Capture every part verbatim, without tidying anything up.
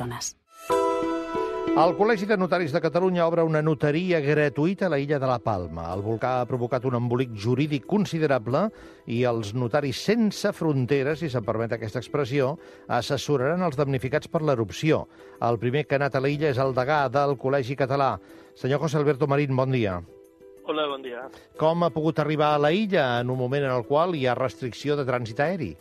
persones. El Col·legi de Notaris de Catalunya obre una notaria gratuïta a l'illa de la Palma. El volcà ha provocat un embolic jurídic considerable i els notaris sense fronteres, si se'm permet aquesta expressió, assessoraran els damnificats per l'erupció. El primer que ha anat a l'illa és el degà del Col·legi Català. Senyor José Alberto Marín, bon dia. Hola, bon dia. Com ha pogut arribar a la illa en un moment en el qual hi ha restricció de trànsit aeri?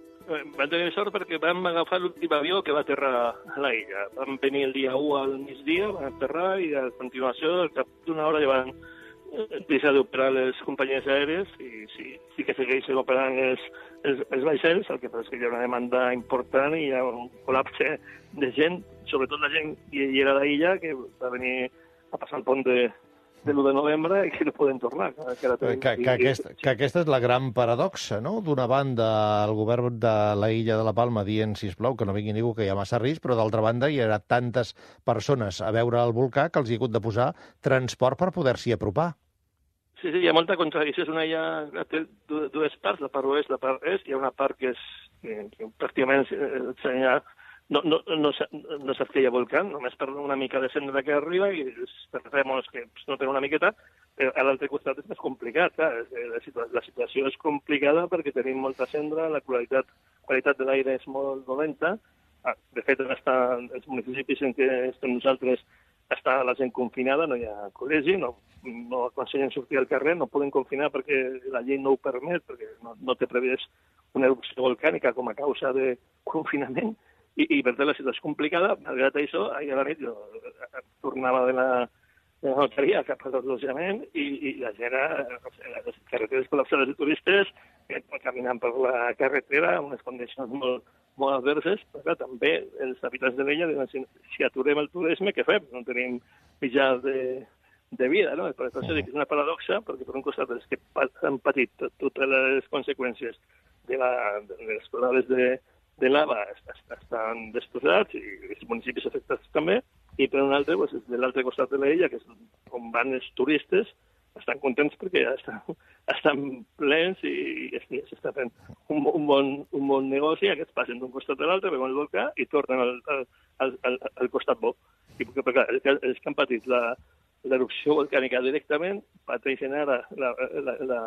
Vam tenir sort perquè vam agafar l'últim avió que va aterrar a la illa. Vam venir el dia u al migdia, vam aterrar i a continuació, al cap d'una hora ja van deixar d'operar les companyies aèries i sí, sí que segueixen operant els, els, els vaixells, el que passa és que hi ha una demanda important i hi ha un col·lapse de gent, sobretot la gent que hi era a la illa, que va venir a passar el pont de de l'u de novembre i que no poden tornar. Que, que, que, aquest, que aquesta és la gran paradoxa, no? D'una banda, el govern de la illa de la Palma dient, sisplau, que no vingui ningú, que hi ha massa risc, però d'altra banda hi haurà tantes persones a veure el volcà que els hi ha hagut de posar transport per poder-s'hi apropar. Sí, sí, hi ha molta contradicció. És una illa té dues parts, la part oest, la part est. Hi ha una part que és que, que pràcticament s'ha No, no, no, no saps que hi ha volcà, només per una mica de cendra que arriba i els terratrèmols que no tenen una miqueta, però a l'altre costat és més complicat. Clar. La, situa la situació és complicada perquè tenim molta cendra, la qualitat, qualitat de l'aire és molt dolenta. De fet, està, els municipis en què estem nosaltres està la gent confinada, no hi ha col·legi, no, no aconsellen sortir al carrer, no poden confinar perquè la llei no ho permet, perquè no, no té previst una erupció volcànica com a causa de confinament. I, i per tant la situació és complicada. Malgrat això, ahir a la nit jo tornava de la, de la notaria cap al deslotjament i, i la gent, les carreteres col·lapsades de turistes, caminant per la carretera en unes condicions molt, molt adverses, però clar, també els habitants de l'illa diuen, si, si aturem el turisme, què fem? No tenim mitjà de, de vida, no? Per això dic que és una paradoxa, perquè per un costat els que han patit totes les conseqüències de, la, de les colades de de lava estan destrossats i els municipis afectats també, i per un altre, doncs, de l'altre costat de l'illa, que és on van els turistes, estan contents perquè ja estan, estan plens i s'està fent un, un, bon, un bon negoci, aquests passen d'un costat a l'altre, veuen el volcà i tornen al, al, al, al costat bo. I perquè, perquè els, que, els que han patit la, l'erupció volcànica directament pateixen ara la, la, la, la,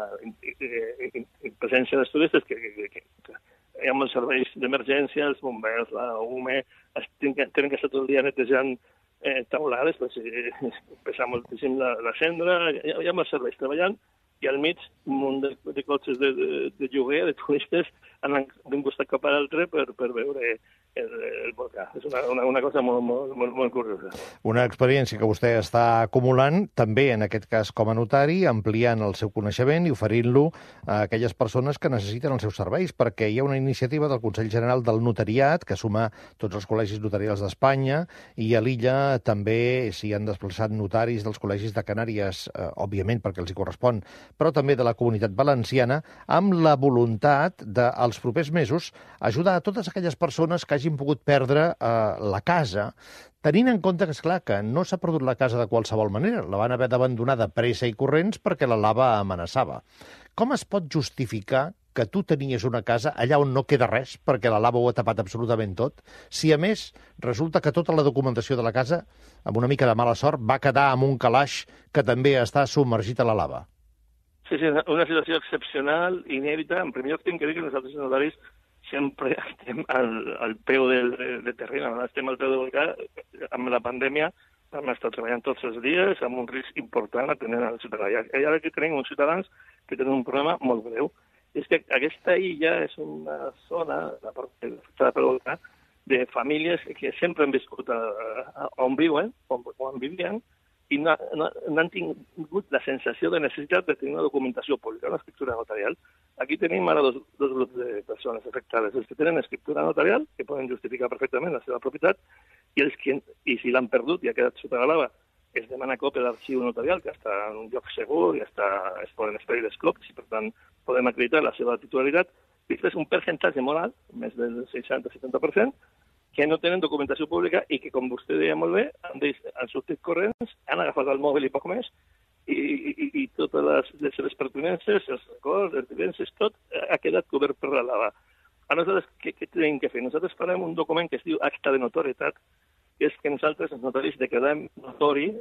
la presència dels turistes que, que, que, que hi ha molts serveis d'emergència, els bombers, la U M E, tenen que estar tot el dia netejant eh, taulades, pues, eh, pesa moltíssim la, la cendra, hi ha, hi ha molts serveis treballant, i al mig un munt de, de cotxes de, de, de lloguer, de turistes, anant d'un costat cap a l'altre per, per veure el, el volcà. És una, una, una cosa molt, molt, molt, molt curiosa. Una experiència que vostè està acumulant, també en aquest cas com a notari, ampliant el seu coneixement i oferint-lo a aquelles persones que necessiten els seus serveis, perquè hi ha una iniciativa del Consell General del Notariat, que suma tots els col·legis notarials d'Espanya, i a l'illa també s'hi han desplaçat notaris dels col·legis de Canàries, eh, òbviament perquè els hi correspon, però també de la Comunitat Valenciana, amb la voluntat de, als propers mesos, ajudar a totes aquelles persones que hagin pogut perdre eh, la casa, tenint en compte que, esclar, que no s'ha perdut la casa de qualsevol manera, la van haver d'abandonar de pressa i corrents perquè la lava amenaçava. Com es pot justificar que tu tenies una casa allà on no queda res, perquè la lava ho ha tapat absolutament tot, si a més resulta que tota la documentació de la casa, amb una mica de mala sort, va quedar amb un calaix que també està submergit a la lava? Sí, sí, una situació excepcional, inèdita. En primer lloc, tinc que dir que nosaltres, els notaris, sempre estem al, al peu del, del terreny, estem al peu del volcà. Amb la pandèmia hem estat treballant tots els dies amb un risc important atenent al ciutadà. I ara que tenim uns ciutadans que tenen un problema molt greu. És que aquesta illa és una zona, la part afectada pel volcà, de famílies que sempre han viscut a, a, on viuen, on, on vivien, i no, no, no han tingut la sensació de necessitat de tenir una documentació pública, una escriptura notarial. Aquí tenim ara dos, dos grups de persones afectades. Els que tenen escriptura notarial, que poden justificar perfectament la seva propietat, i els que, i si l'han perdut i ha quedat sota la lava, es demana còpia d'arxiu notarial, que està en un lloc segur i està, es poden expedir les còpies i, per tant, podem acreditar la seva titularitat. I després un percentatge molt alt, més del seixanta a setanta per cent, que no tenen documentació pública i que, com vostè deia molt bé, han, de, han sortit corrents, han agafat el mòbil i poc més, i, i, i totes les, les seves pertinences, els records, les evidències, tot ha quedat cobert per la lava. A nosaltres, què, què tenim que fer? Nosaltres farem un document que es diu acta de notorietat, que és que nosaltres, els notaris, declarem notori,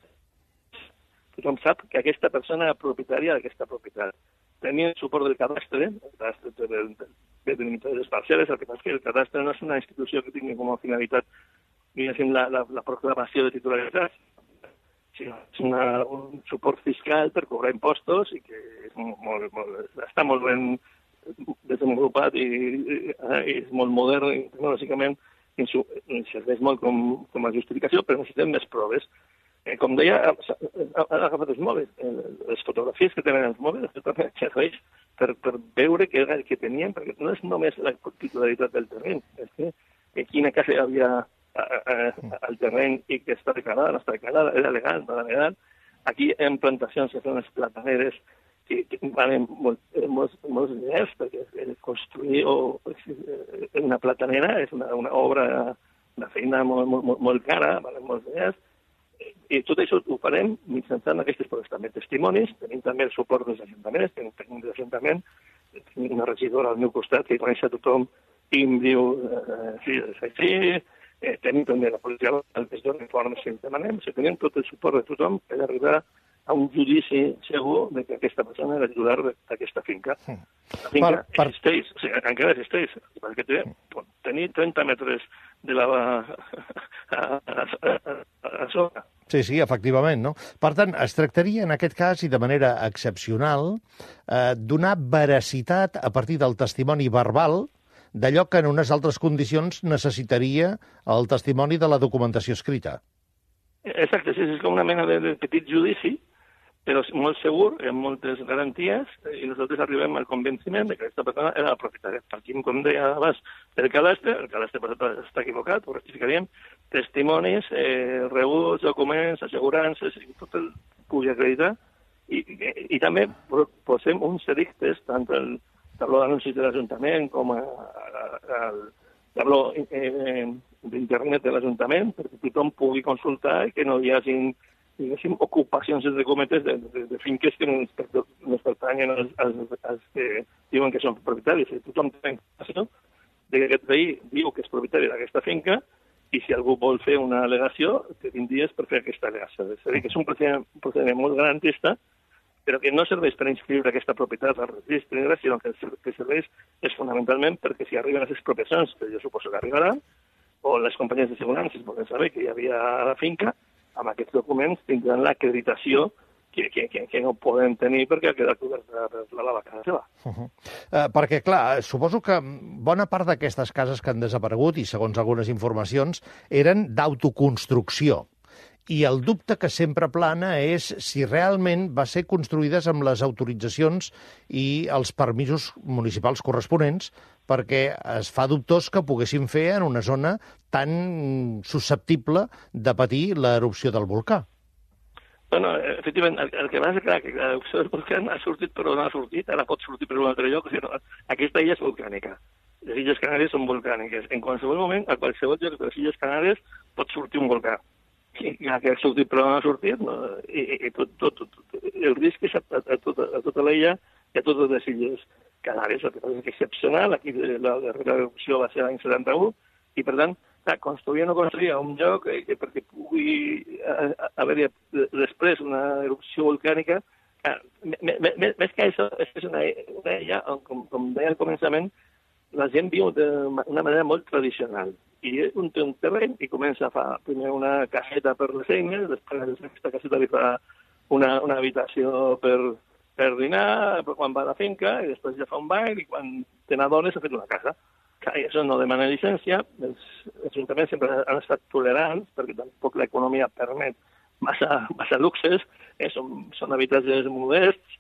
tothom sap que aquesta persona era propietària d'aquesta propietat. Tenia el suport del cadastre, el cadastre del, del delimitador de les parcel·les, el que passa que el cadastre no és una institució que tingui com a finalitat, diguéssim, la, la, la proclamació de titularitat, sinó és una, un suport fiscal per cobrar impostos i que és molt, molt, està molt ben desenvolupat i, i, i és molt modern i tecnològicament i serveix molt com, com a justificació, però necessitem més proves. Eh, com deia, han agafat els mòbils, eh, les fotografies que tenen els mòbils, això també serveix per, per veure què era el que tenien, perquè no és només la titularitat del terreny, és que eh, quina casa hi havia eh, eh, al terreny i que està declarada, no està declarada, era legal, no era legal. Aquí hi ha plantacions que són les plataneres que, que valen molt, molts, molts diners, perquè construir o, una platanera és una, una obra, una feina molt, molt, molt cara, valen molts diners. I tot això ho farem mitjançant aquestes proves també testimonis, tenim també el suport dels ajuntaments, tenim tenim l'Ajuntament, tenim una regidora al meu costat que coneix a tothom i em diu, eh, sí, és així, eh, tenim també la policia local que es dona informes que ens demanem, o sigui, tenim tot el suport de tothom per arribar a un judici segur de que aquesta persona era titular d'aquesta finca. La finca per, per... existeix, o sigui, encara existeix, perquè té, tenir trenta metres de la a, a, a, a sobre. Sí, sí, efectivament, no? Per tant, es tractaria, en aquest cas, i de manera excepcional, eh, donar veracitat a partir del testimoni verbal d'allò que en unes altres condicions necessitaria el testimoni de la documentació escrita. Exacte, sí, és com una mena de, de petit judici, però molt segur, amb moltes garanties, i nosaltres arribem al convenciment de que aquesta persona era la propietària. Aquí, com deia abans, el cadastre, el cadastre està equivocat, ho rectificaríem, testimonis, eh, rebuts, documents, assegurances, i tot el pugui acreditar, i, i, i també posem uns edictes, tant el tabló d'anuncis de l'Ajuntament com el tabló eh, d'internet de l'Ajuntament, perquè tothom pugui consultar i que no hi hagi diguéssim, ocupacions entre cometes de, de, de finques que no es pertanyen als, als, als que diuen que són propietaris. I tothom té informació de que aquest veí diu que és propietari d'aquesta finca i si algú vol fer una al·legació, que tinc dies per fer aquesta al·legació. És a dir, que és un procediment, un procediment molt garantista, però que no serveix per inscriure aquesta propietat al registre, sinó que el que serveix és fonamentalment perquè si arriben les expropiacions, que jo suposo que arribaran, o les companyies d'assegurances volen saber que hi havia a la finca, amb aquests documents tindran l'acreditació que, que, que, que no poden tenir perquè ha quedat coberta per la lava casa seva. Uh -huh. uh, perquè, clar, suposo que bona part d'aquestes cases que han desaparegut, i segons algunes informacions, eren d'autoconstrucció. I el dubte que sempre plana és si realment va ser construïdes amb les autoritzacions i els permisos municipals corresponents, perquè es fa dubtós que poguessin fer en una zona tan susceptible de patir l'erupció del volcà. Bueno, efectivament, el, el que va ser clar, que l'erupció del volcà ha sortit però no ha sortit, ara pot sortir per un altre lloc, o sigui, no, aquesta illa és volcànica. Les Illes Canàries són volcàniques. En qualsevol moment, a qualsevol lloc de les Illes Canàries pot sortir un volcà. I que ha sortit però no ha sortit, no? I, i tot, tot, tot, el risc és a, a, a, tota, a tota l'illa i a totes les Illes Canàries. El que passa és que és excepcional, aquí la darrera erupció va ser l'any setanta-u, i per tant, clar, construir o no construir a un lloc eh, perquè pugui haver-hi després una erupció volcànica, clar, més que això, és una, una illa on, com, com deia al començament, la gent viu d'una manera molt tradicional. I un té un terreny i comença a fer primer una caseta per les eines, després aquesta caseta li fa una, una habitació per, per dinar, quan va a la finca, i després ja fa un bany, i quan té dones ha fet una casa. I això no demana llicència, els ajuntaments sempre han estat tolerants, perquè tampoc l'economia permet massa, massa luxes, eh, són, són habitatges modests,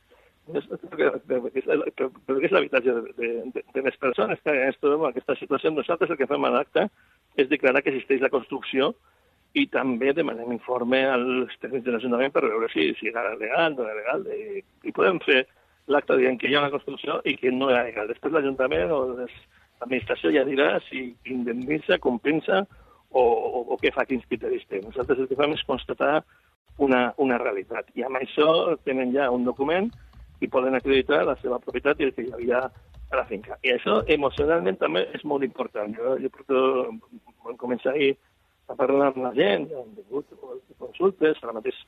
perquè és l'habitatge de, de, de, de les persones que ens trobem en aquesta situació. Nosaltres el que fem a l'acte és declarar que existeix la construcció i també demanem informe als tècnics de l'Ajuntament per veure si, si era legal, no era legal, i, i podem fer l'acte dient que hi ha una construcció i que no era legal. Després l'Ajuntament o l'administració ja dirà si indemnitza, compensa o, o, o què fa, quins criteris té. Nosaltres el que fem és constatar una, una realitat. I amb això tenen ja un document i poden acreditar la seva propietat i el que hi havia a la finca. I això emocionalment també és molt important. Jo, jo porto, vam començar ahir a parlar amb la gent, han vingut consultes, ara mateix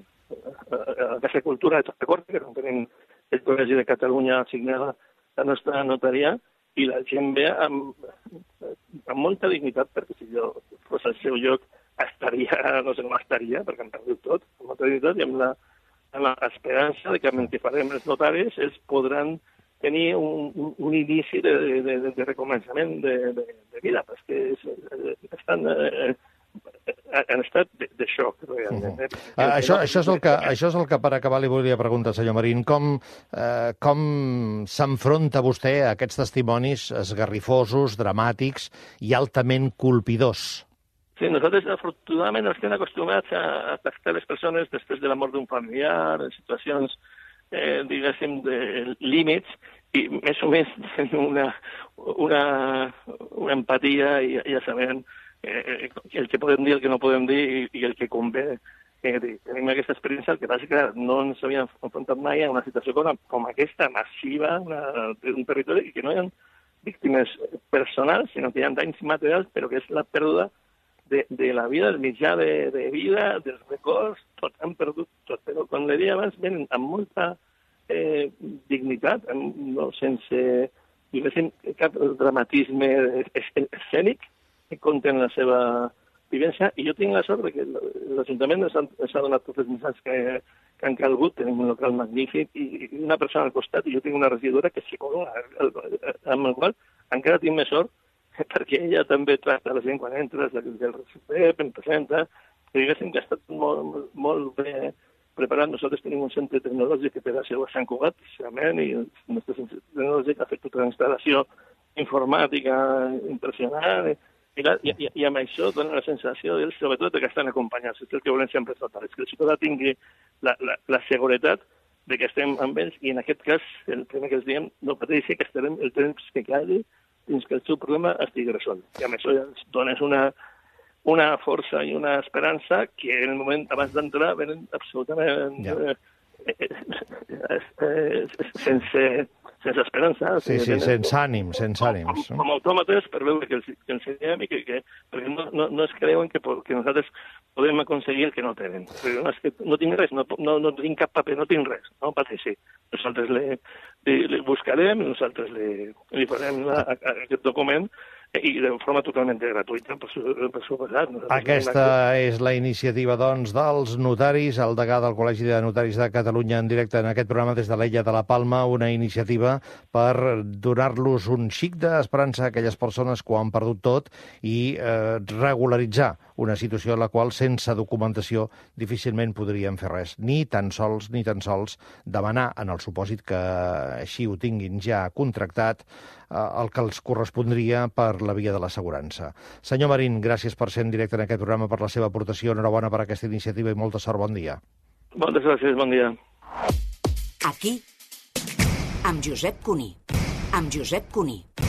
a la Casa de Cultura de Torrecorte, que no tenim el Col·legi de Catalunya assignada la nostra notaria, i la gent ve amb, amb molta dignitat, perquè si jo fos al seu lloc estaria, no sé com estaria, perquè han perdut tot, amb molta dignitat, i amb la, amb l'esperança de que amb el que farem els notaris ells podran tenir un, un, un inici de, de, de, de recomençament de, de, de vida, perquè és, estan, eh, han estat de, de xoc. Realment. Uh -huh. uh, això, això, és el que, això és el que per acabar li volia preguntar, senyor Marín. Com, eh, com s'enfronta vostè a aquests testimonis esgarrifosos, dramàtics i altament colpidors? Sí, nosaltres afortunadament estem acostumats a, a tractar les persones després de la mort d'un familiar, en situacions Eh, diguéssim, de límits, i més o menys tenim una, una, una empatia i ja sabem eh, el que podem dir, el que no podem dir i, i el que convé eh, dir. Tenim aquesta experiència, el que passa que no ens havíem enfrontat mai a una situació com, com aquesta, massiva, una, d'un territori, i que no hi ha víctimes personals, sinó que hi ha danys materials, però que és la pèrdua De, de la vida, del mitjà de, de vida, dels records, tot han perdut tot. Però, com li deia abans, venen amb molta eh, dignitat, amb, no, sense diguéssim, cap dramatisme escènic, que conten la seva vivència. I jo tinc la sort que l'Ajuntament ens ha donat tots els mitjans que, que han calgut. Tenim un local magnífic i, i una persona al costat, i jo tinc una regidora que és psicòloga, amb el qual encara tinc més sort, perquè ella també tracta la gent quan entra, del rep, em presenta, i diguéssim que ha estat molt, molt, molt bé preparat. Nosaltres tenim un centre tecnològic que té la seu a Sant Cugat, precisament, i el nostre centre tecnològic ha fet tota una instal·lació informàtica impressionant, i, i, i, i amb això dona la sensació d'ells, sobretot, que estan acompanyats. És el que volem sempre tratar, és que el ciutadà tingui la, la, la seguretat de que estem amb ells, i en aquest cas, el primer que els diem, no pateixi, que estarem el temps que calgui fins que el seu problema estigui resolt. I amb això ja ens dones una, una força i una esperança que en el moment abans d'entrar venen absolutament ja. eh, eh, eh, sense, sense esperança. Sí, sí, tenen, sense ànims, sense ànims. Com, com autòmates per veure que els, que els diem i que, que perquè no, no, no es creuen que, que nosaltres podem aconseguir el que no tenen. Però no, és que no tinc res, no, no, no tinc cap paper, no tinc res, no pateixi. Nosaltres le, le, le buscarem, nosaltres le, li farem la, a, a aquest document i de forma totalment gratuïta, per, per suposat. Aquesta és la iniciativa, doncs, dels notaris, el degà del Col·legi de Notaris de Catalunya en directe en aquest programa des de l'Illa de la Palma, una iniciativa per donar-los un xic d'esperança a aquelles persones que ho han perdut tot i eh, regularitzar una situació en la qual, sense documentació, difícilment podríem fer res. Ni tan sols, ni tan sols demanar, en el supòsit que així ho tinguin ja contractat, el que els correspondria per la via de l'assegurança. Senyor Marín, gràcies per ser en directe en aquest programa, per la seva aportació. Enhorabona per aquesta iniciativa i molta sort. Bon dia. Moltes gràcies, bon dia. Aquí, amb Josep Cuní. Amb Josep Cuní.